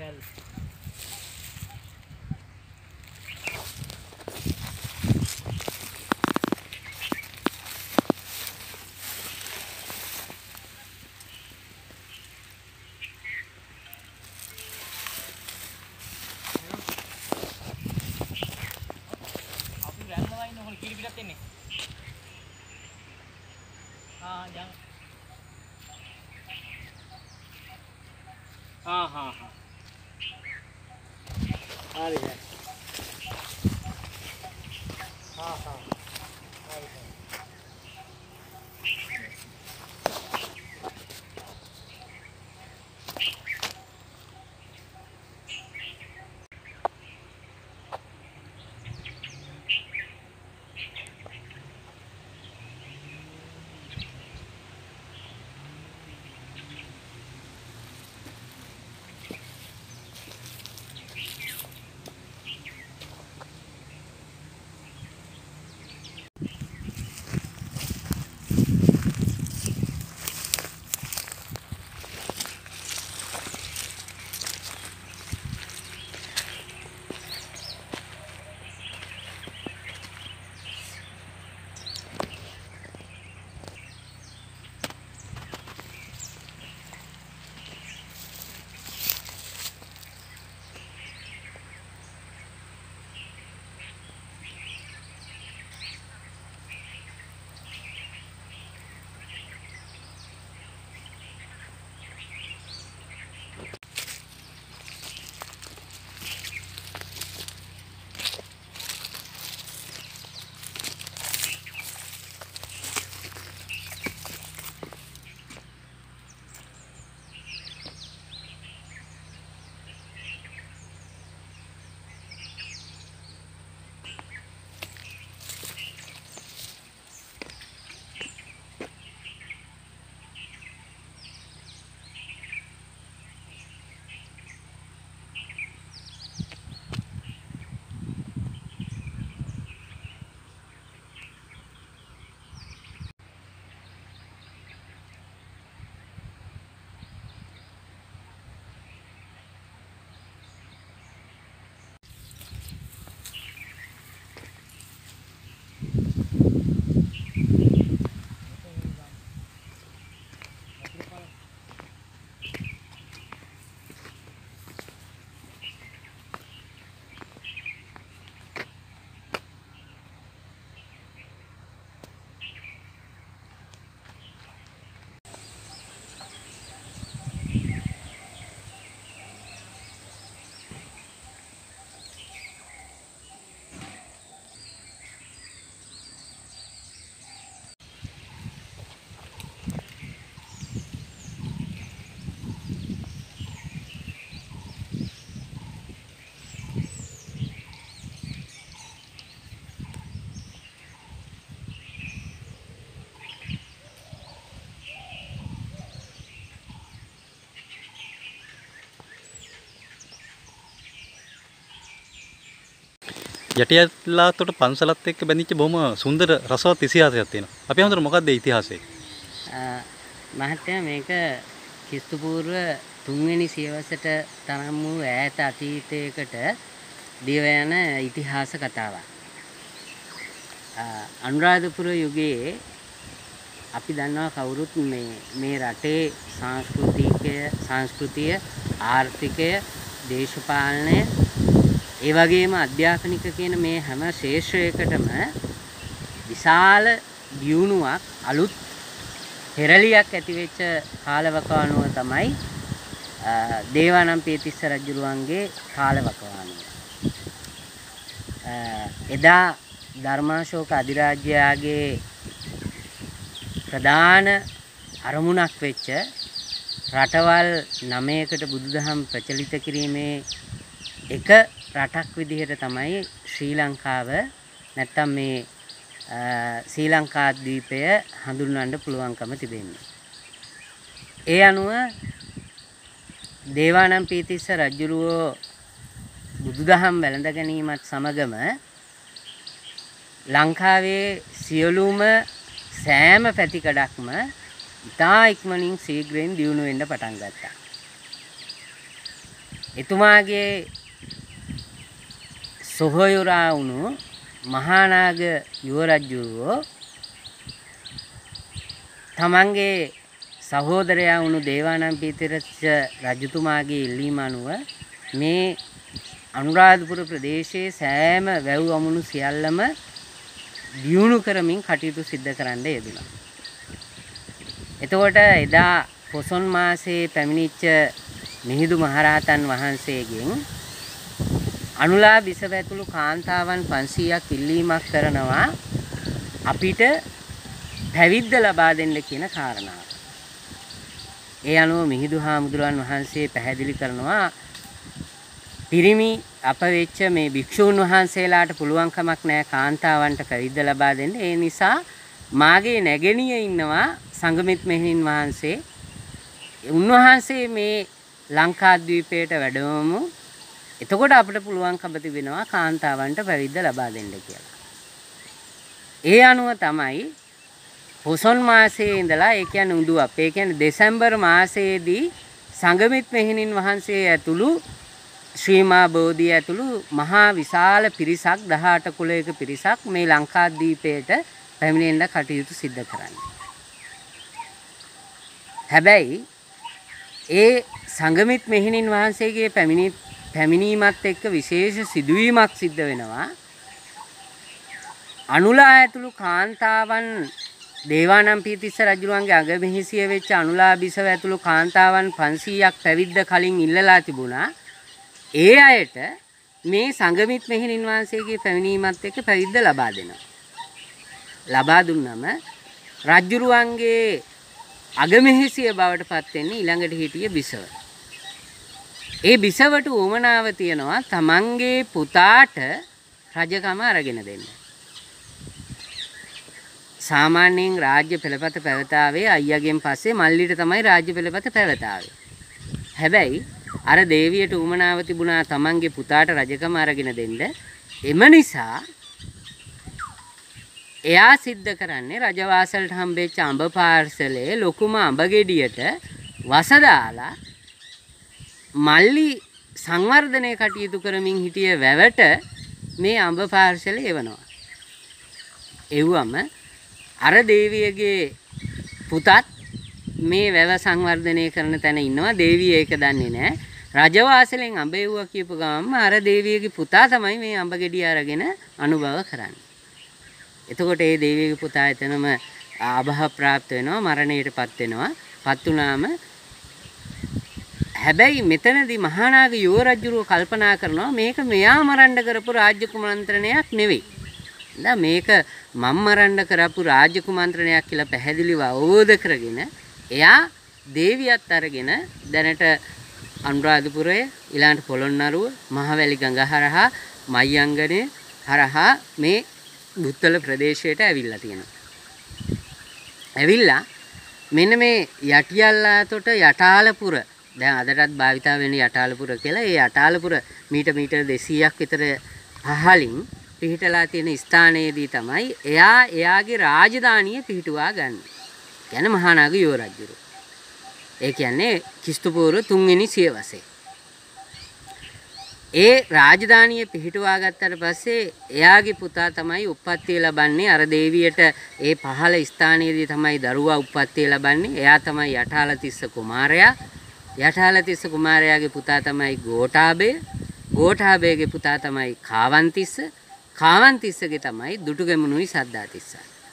हाँ हाँ हाँ आ रही है हाँ हाँ आ रही है යටියලාතොට පන්සලත් එක්ක බැඳිච්ච බොහොම සුන්දර රසවත් ඉතිහාසයක් තියෙනවා. අපි හඳුනන මොකක්ද ඒ ඉතිහාසය? මහත්තයා මේක ක්‍රිස්තු පූර්ව 3 වෙනි සියවසට තරම් වූ ඈත අතීතයකට දිව යන ඉතිහාස කතාවක්. අනුරාධපුර යුගයේ අපි දන්නවා කවුරුත් මේ රටේ සංස්කෘතිය ආර්ථිකය දේශපාලනය ඒ වගේම අධ්‍යාපනික කියන මේ හැම ශේෂ්ත්‍රයකටම විශාල දියුණුවක් අලුත් පෙරලියක් ඇති වෙච්ච කාලවකවානුව තමයි දේවානම්පියතිස්ස රජුරුවන්ගේ කාලවකවානුව. එදා ධර්මාශෝක අධිරාජ්‍යයාගේ ප්‍රධාන අරමුණක් වෙච්ච රටවල් 9කට බුදුදහම ප්‍රචලිත කිරීමේ එක රටක් විදිහට තමයි ශ්‍රී ලංකාව නැත්තම් මේ ශ්‍රී ලංකා ද්වීපය හඳුන්වන්න පුළුවන්කම තිබෙන්නේ. ඒ අනුව දේවානම්පියතිස්ස රජුරුවෝ බුදුදහම වැළඳ ගැනීමත් සමගම ලංකාවේ සියලුම සෑම පැතිකඩක්ම ඉතා ඉක්මනින් ශීඝ්‍රයෙන් දියුණු වෙන්න පටන් ගත්තා. එතුමාගේ සොහොයුරා වුණු මහානාග යුවරජුරෝ තමන්ගේ සහෝදරයා වුණු දේවානම්පියතිස්ස රජතුමාගේ ඉල්ලීම අනුව මේ අනුරාධපුර ප්‍රදේශයේ සෑම වැව් අමුණු සියල්ලම දියුණු කරමින් කටයුතු සිද්ධ කරන්න යෙදුණා. එතකොට එදා පොසොන් මාසයේ පැමිණිච්ච මිහිඳු මහරහතන් වහන්සේගෙන් අනුලා බිසව ඇතුළු කාන්තාවන් 500ක් ඉල්ලීමක් කරනවා අපිට පැවිද්ද ලබා දෙන්න කියන කාරණාව. ඒ අනුව මිහිඳු හාමුදුරන් වහන්සේ පැහැදිලි කරනවා පිරිමි අප වෙච්ච මේ භික්ෂූන් වහන්සේලාට පුළුවන් කමක් නැහැ කාන්තාවන්ට පැවිද්ද ලබා දෙන්න. ඒ නිසා මාගේ නැගණිය ඉන්නවා සංගමිත් මෙහෙණින් වහන්සේ. උන්වහන්සේ මේ ලංකාද්වීපයට වැඩමමු. එතකොට අපිට පුළුවන්කම තිබෙනවා කාන්තාවන්ට පැවිද්ද ලබා දෙන්න කියලා. ඒ අනුව තමයි පොසොන් මාසයේ ඉඳලා ඒ කියන්නේ උඳු අපේ කියන්නේ දෙසැම්බර් මාසයේදී සංගමිත් මෙහෙණින් වහන්සේ ඇතුළු ශ්‍රීමා බෝධිය ඇතුළු මහා විශාල පිරිසක් 18 කුලයක පිරිසක් මේ ලංකාද්වීපයට පැමිණෙන්න කටයුතු සිද්ධ කරන්නේ. හැබැයි ඒ සංගමිත් මෙහෙණින් වහන්සේගේ පැමිණීමත් එක්ක විශේෂ සිදුවීමක් සිද්ධ වෙනවා. අනුලා ඇතුළු කාන්තාවන් දේවානම්පියතිස්ස රජුගේ අගමහිසිය වෙච්ච අනුලා බිසව ඇතුළු කාන්තාවන් 500ක් පැවිද්ද කලින් ඉල්ලලා තිබුණා. ඒ අයට මේ සංගමිත් මෙහෙණින් වහන්සේගේ පැමිණීමත් එක්ක පැවිද්ද ලබා දෙනවා. ලබා දුන්නම රජුරුවන්ගේ අගමහිසිය බවට පත් වෙන්නේ ඊළඟට හිටිය බිසව. ඒ බිසවට උවමනාව තියනවා තමන්ගේ පුතාට රජකම අරගෙන දෙන්න. සාමාන්‍යයෙන් රාජ්‍ය පෙළපත පැවතාවේ අයියාගෙන් පස්සේ මල්ලිට තමයි රාජ්‍ය පෙළපත පැවතාවේ. හැබැයි අර දේවියට උවමනාව තිබුණා තමන්ගේ පුතාට රජකම අරගෙන දෙන්න. එම නිසා එයා සිද්ධ කරන්නේ රජවාසලට හම්බෙච්ච අඹ පාර්සලේ ලොකුම අඹ ගෙඩියට වස දාලා මල්ලි සංවර්ධනය කටයුතු කරමින් හිටිය වැවට මේ අඹ පාර්සල එවනවා. එව්වම අර දේවියගේ පුතත් මේ වැව සංවර්ධනය කරන තැන ඉන්නවා. දේවිය ඒක දන්නේ නැහැ. රජවාසලෙන් අඹ එව්වා කියපු ගමන්ම අර දේවියගේ පුතා තමයි මේ අඹ ගෙඩිය අරගෙන අනුභව කරන්නේ. එතකොට ඒ දේවියගේ පුතා එතනම ආභහ ප්‍රාප්ත වෙනවා, මරණයටපත් වෙනවා. පත් වුණාම හැබැයි මෙතනදී මහානාග යුව රජුව කල්පනා කරනවා මේක මෙයා මරන්න කරපු රාජ්‍ය කුමන්ත්‍රණයක් නෙවෙයි. දැන් මේක මම මරන්න කරපු රාජ්‍ය කුමන්ත්‍රණයක් කියලා පැහැදිලිව අවබෝධ කරගෙන එයා දේවියත් අරගෙන දැනට අනුරාධපුරයේ ඊළඟට පොළොන්නරුව මහවැලි ගඟ හරහා මයංගනේ හරහා මේ බුත්තල ප්‍රදේශයට ඇවිල්ලා තියෙනවා. ඇවිල්ලා මෙන්න මේ යටියල්ලාතොට යටාලපුර දැන් අදටත් භාවිතා වෙන යටාලපුර කියලා ඒ යටාලපුර මීටර් 200ක් විතර පහලින් පිහිටලා තියෙන ස්ථානයේදී තමයි එයාගේ රාජධානිය පිහිටුවා ගන්න. කියන්නේ මහානාග යුව රජුරු. ඒ කියන්නේ ක්‍රිස්තු පූර්ව 3 වෙනි සියවසේ. ඒ රාජධානිය පිහිටුවා ගත්තට පස්සේ එයාගේ පුතා තමයි උප්පත්තිය ලබන්නේ. අර දේවියට ඒ පහළ ස්ථානයේදී තමයි දරුවා උප්පත්තිය ලබන්නේ. එයා තමයි යටාලතිස්ස කුමාරයා. යටාලතිස්ස කුමාරයාගේ පුතා තමයි ගෝඨාභය. ගෝඨාභයගේ පුතා තමයි කාවන්තිස්ස. කාවන්තිස්සගේ තමයි දුටුගැමුණුයි සද්ධාතිස්ස.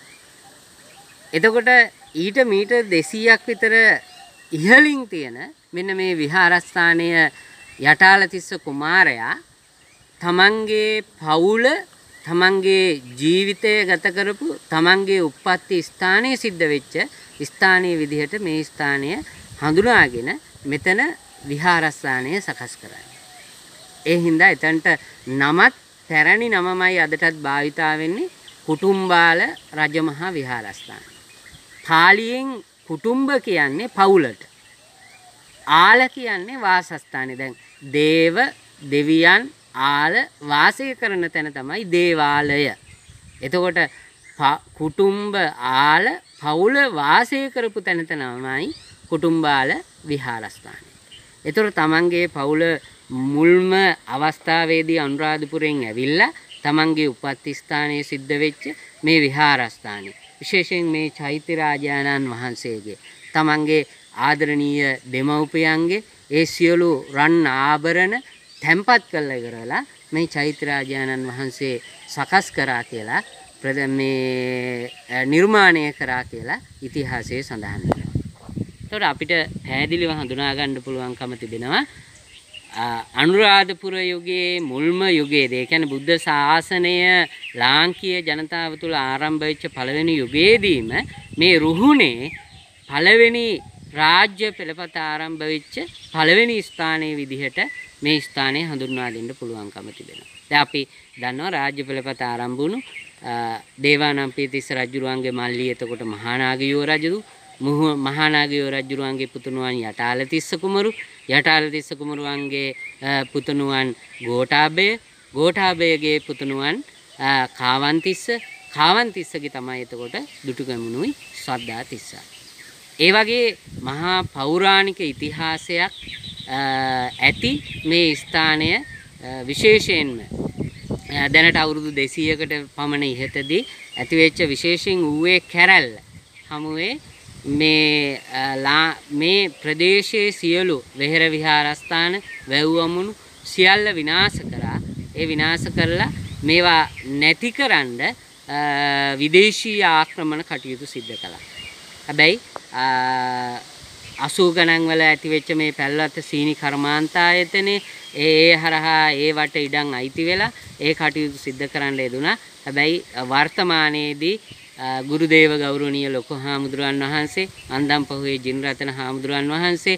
එතකොට ඊට මීටර් 200ක් විතර ඉහළින් තියෙන මෙන්න මේ විහාරස්ථානය යටාලතිස්ස කුමාරයා තමන්ගේ පවුල තමන්ගේ ජීවිතය ගත කරපු තමන්ගේ උප්පත්ති ස්ථානයේ සිද්ධ වෙච්ච ස්ථානයේ විදිහට මේ ස්ථානය හඳුනාගෙන මෙතන විහාරස්ථානය සකස් කරන්නේ. ඒ හින්දා එතනට නමත් පැරණි නමමයි අදටත් භාවිතා වෙන්නේ කුටුම්බාල රජමහා විහාරස්ථාන. පාලියෙන් කුටුම්බ කියන්නේ පවුලට. ආල කියන්නේ වාසස්ථානේ. දැන් දේව දෙවියන් ආල වාසය කරන තැන තමයි දේවාලය. එතකොට කුටුම්බ ආල පවුල වාසය කරපු තැන තමයි කුටුම්බාල විහාරස්ථානය. එතකොට තමන්ගේ පවුල මුල්ම අවස්ථාවේදී අනුරාධපුරයෙන් ඇවිල්ලා තමන්ගේ උපත් ස්ථානයේ සිද්ධ වෙච්ච මේ විහාරස්ථානයේ විශේෂයෙන් මේ චෛත්‍ය රාජානන් වහන්සේගේ තමන්ගේ ආදරණීය දෙමව්පියන්ගේ ඒ සියලු රන් ආභරණ තැන්පත් කළා ඉවරලා මේ චෛත්‍ය රාජානන් වහන්සේ සකස් කරා කියලා මේ නිර්මාණය කරා කියලා ඉතිහාසයේ සඳහන් වෙනවා. ඒතකොට අපිට පැහැදිලිව හඳුනා ගන්න පුළුවන්කම තිබෙනවා අනුරාධපුර යුගයේ මුල්ම යුගයේදී, ඒ කියන්නේ බුද්ධ ශාසනය ලාංකීය ජනතාව තුළ ආරම්භ වෙච්ච පළවෙනි යුගයේදීම මේ රුහුණේ පළවෙනි රාජ්‍ය පෙළපත ආරම්භ වෙච්ච පළවෙනි ස්ථානයේ විදිහට මේ ස්ථානය හඳුන්වා දෙන්න පුළුවන්කම තිබෙනවා. දැන් අපි දන්නවා රාජ්‍ය පෙළපත ආරම්භ වුණු දේවානම්පියතිස්ස රජුරුවන්ගේ මල්ලි එතකොට මහානාගයෝ රජු, මහානාගයෝ රජුරුවන්ගේ පුතුණුවන් යටාලතිස්ස කුමරු, යටාලතිස්ස කුමරුවන්ගේ පුතුණුවන් ගෝඨාභය, ගෝඨාභයගේ පුතුණුවන් කාවන්තිස්ස, කාවන්තිස්සගේ තමයි එතකොට දුටුගැමුණුයි සද්ධාතිස්ස. ඒ වගේ මහා පෞරාණික ඉතිහාසයක් ඇති මේ ස්ථානය විශේෂයෙන්ම දැනට අවුරුදු 200කට පමණ ඉහතදී ඇතිවෙච්ච විශේෂයෙන් ඌවේ කැරැල්ල හමුවේ මේ ප්‍රදේශයේ සියලු වෙහෙර විහාරස්ථාන වැව්වමුණු සියල්ල විනාශ කරා. ඒ විනාශ කරලා මේවා නැතිකරන්න විදේශීය ආක්‍රමණ කටයුතු සිද්ධ කළා. හැබැයි 80 ගණන් වල ඇතිවෙච්ච මේ පැල්වත්ත සීනි කර්මාන්තායතනේ ඒ හරහා ඒ වට ඉඩම් අයිති වෙලා ඒ කටයුතු සිද්ධ කරන්න යෙදුණා. හැබැයි වර්තමානයේදී ගුරුදේව ගෞරවනීය ලොකු හාමුදුරන් වහන්සේ අන්දම්පහුවේ ජිනරතන හාමුදුරන් වහන්සේ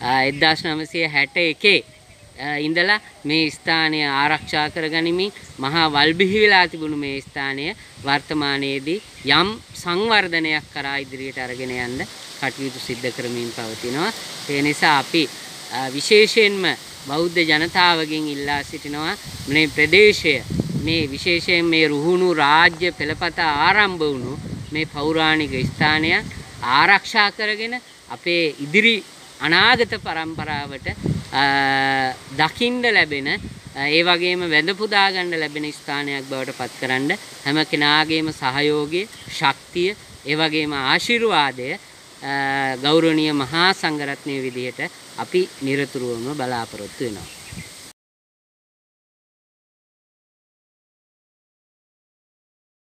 1961 ඉඳලා මේ ස්ථානය ආරක්ෂා කරගනිමින් මහා වල්බිහි වෙලා තිබුණු මේ ස්ථානය වර්තමානයේදී යම් සංවර්ධනයක් කරා ඉදිරියට අරගෙන යන්න කටයුතු සිද්ධ කරමින් පවතිනවා. ඒ නිසා අපි විශේෂයෙන්ම බෞද්ධ ජනතාවගෙන් ඉල්ලා සිටිනවා මේ ප්‍රදේශය මේ විශේෂයෙන් මේ රුහුණු රාජ්‍ය පෙළපත ආරම්භ වුණු මේ පෞරාණික ස්ථානය ආරක්ෂා කරගෙන අපේ ඉදිරි අනාගත පරම්පරාවට දකින්න ලැබෙන ඒ වගේම වැඳ පුදා ගන්න ලැබෙන ස්ථානයක් බවට පත් කරන්න හැම කෙනාගේම සහයෝගය, ශක්තිය, ඒ වගේම ආශිර්වාදය ගෞරවනීය මහා සංඝරත්නයේ විදිහට අපි නිරතුරුවම බලාපොරොත්තු වෙනවා.